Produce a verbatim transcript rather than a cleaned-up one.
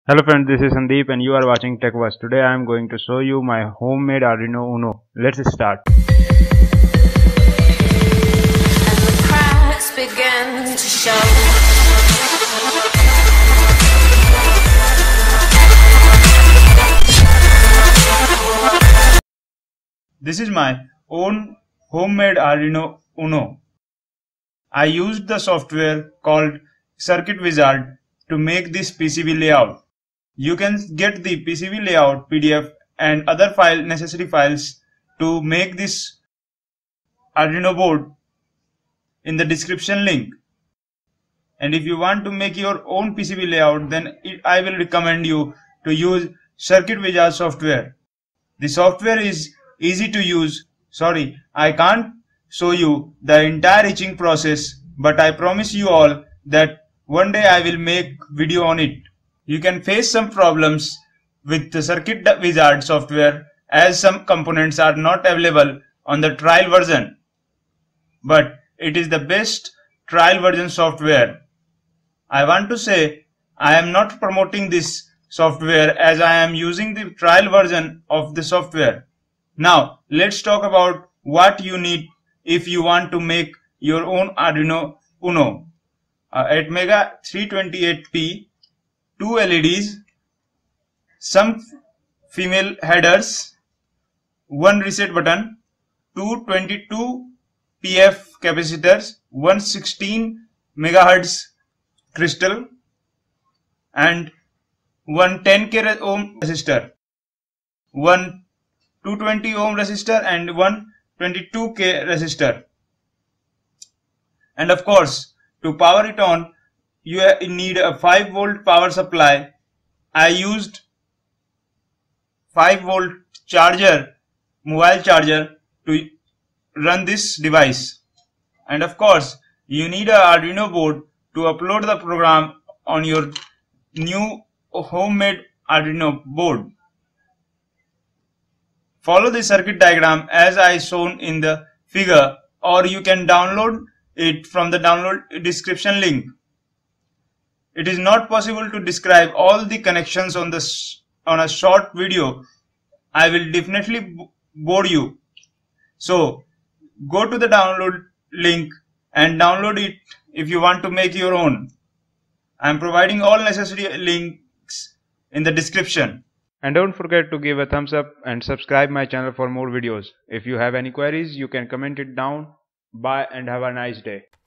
Hello friends, this is Sandeep and you are watching TechWatch. Today I am going to show you my homemade Arduino Uno. Let's start. And the cracks begin to show. This is my own homemade Arduino Uno. I used the software called Circuit Wizard to make this P C B layout. You can get the P C B layout P D F and other file necessary files to make this Arduino board in the description link. And if you want to make your own P C B layout, then it, I will recommend you to use Circuit Wizard software. The software is easy to use. Sorry, I can't show you the entire etching process, but I promise you all that one day I will make video on it. You can face some problems with the Circuit Wizard software as some components are not available on the trial version. But it is the best trial version software. I want to say I am not promoting this software as I am using the trial version of the software. Now let's talk about what you need if you want to make your own Arduino Uno. Uh, eight mega three twenty-eight P, two L E Ds, some female headers, one reset button, two twenty-two P F capacitors, one sixteen megahertz crystal, and one ten K ohm resistor, one two twenty ohm resistor, and one twenty-two K resistor. And of course, to power it on, you need a five volt power supply. I used five volt charger, mobile charger, to run this device. And of course, you need a Arduino board to upload the program on your new homemade Arduino board. Follow the circuit diagram as I shown in the figure, or you can download it from the download description link. It is not possible to describe all the connections on this on a short video. I will definitely bore you. So go to the download link and download it if you want to make your own. I am providing all necessary links in the description. And don't forget to give a thumbs up and subscribe my channel for more videos. If you have any queries, you can comment it down. Bye and have a nice day.